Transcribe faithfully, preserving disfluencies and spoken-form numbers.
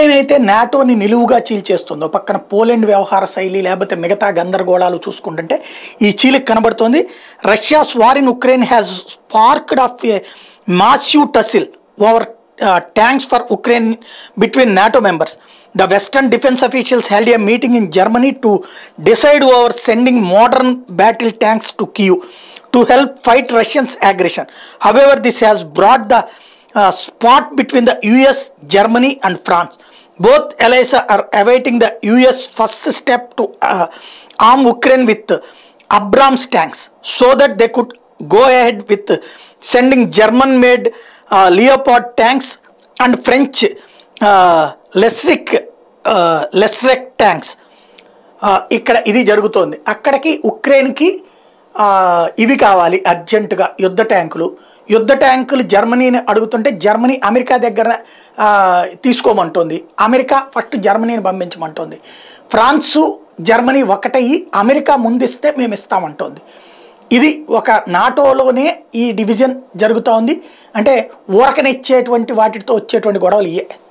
Ukraine అయితే నాటోని నిలువుగా చీల్చేస్తుంది. పక్కన పోలాండ్ వ్యవహార శైలి లేకపోతే మిగతా గందరగోళాలు చూసుకుంటుంటే ఈ చీలిక కనబడుతోంది. Russia's war in Ukraine has sparked off a massive tussle over tanks for Ukraine between NATO members. The Western defense officials held a meeting in Germany to decide over sending modern battle tanks to Kyiv to help fight Russia's aggression. However, this has brought the uh, spot between the U S, Germany and France. Both allies are awaiting the U S first step to uh, arm Ukraine with Abrams tanks so that they could go ahead with sending German-made Uh, Leopard tanks and French uh, Lesric uh, Lesric tanks. ఇక్కడ ఇది జరుగుతోంది. అక్కడికి ఉక్రెయిన్కి ఇవి కావాలి అర్జెంటుగా యుద్ధ ట్యాంకులు. యుద్ధ ట్యాంకులు జర్మనీని అడుగుతుంటే జర్మనీ అమెరికా దగ్గర తీసుకోమంటోంది. అమెరికా ఫస్ట్ జర్మనీని పంపించమంటోంది. ఫ్రాన్సు జర్మనీ ఒకటయ్యి అమెరికా ముందిస్తే మేము ఇస్తామంటోంది. ఇది ఒక నాటోలోనే ఈ డివిజన్ జరుగుతూ ఉంది. అంటే ఊరకనిచ్చేటువంటి వాటితో వచ్చేటువంటి గొడవలు ఇయే.